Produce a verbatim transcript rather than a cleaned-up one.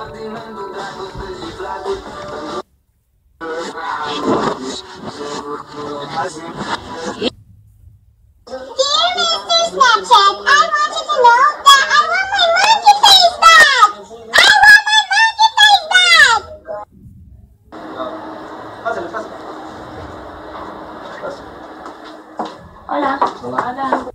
Snapchat, I want you to know that I want my monkey face back! I want my monkey face back! Hola. Hola.